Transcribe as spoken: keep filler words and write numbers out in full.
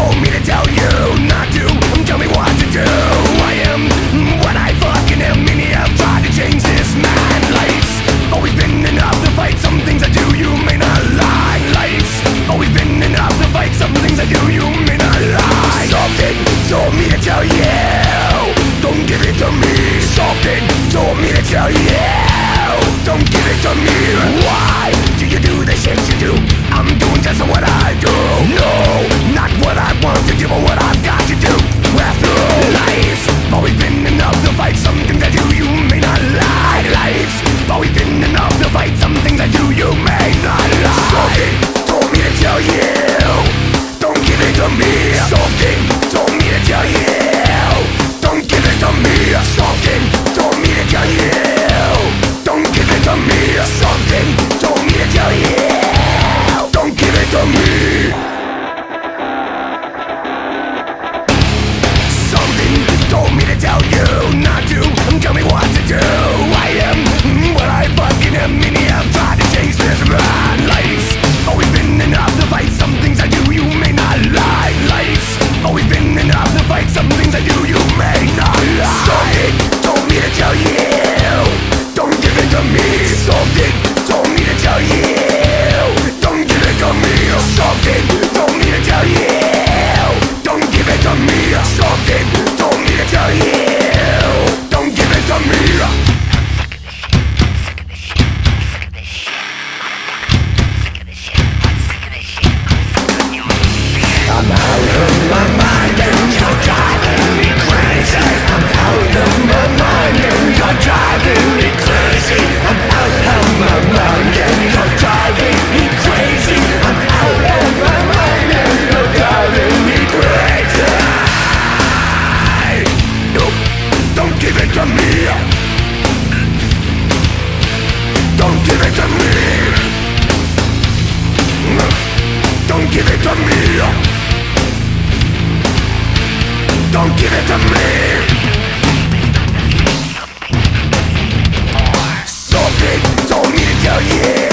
told me to tell you not to tell me what to do. I am what I fucking am. Many have tried to change this man. Life's always been enough to fight. Some things I do you may not like. Life's always been enough to fight. Some things I do you may not like. Something told me to tell you, don't give it to me. Something told me to tell you, don't give it to me. Why do you do the shit you do? I'm doing just what I do. No, not what I want to do, but what I've got to do. After all, life's always been enough to fight. Some things I do you may not like. Life's always been enough to fight. Some things I do you may not like. Something told me to tell you, don't give it to me. Something told me to tell you, don't give it to me. Something told me to tell you, don't give it to me. Something told me to tell you, don't give it to me. Something told me to tell you not to tell me what to do. I am what I fucking am. Many have tried to change this man. Life's always been enough to fight. Some things I do you may not like. Life's always been enough to fight. Some things I do you may not like. Something told me to tell you, don't give it to me. Something told me to tell you, don't give it to me. Something told me to tell you, don't give it to me. Something told me to tell you, don't give it to me. I'm out of my mind and you're driving me crazy. I'm out of my mind and you're driving me crazy. I'm out of my mind and you're driving me crazy. I'm out of my mind and you're driving me crazy. Nope, don't give it to me. Don't give it to me. Don't give it to me. Don't give it to me. Something told me to tell you,